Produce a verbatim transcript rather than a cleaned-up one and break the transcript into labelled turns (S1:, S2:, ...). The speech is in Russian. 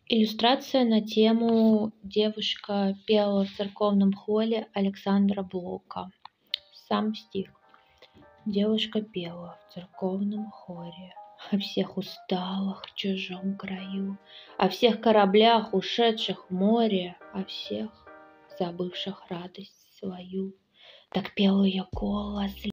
S1: Иллюстрация на тему "Девушка пела в церковном хоре" Александра Блока. Сам стих. Девушка пела в церковном хоре о всех усталых в чужом краю, о всех кораблях, ушедших в море, о всех, забывших радость свою. Так пел ее голос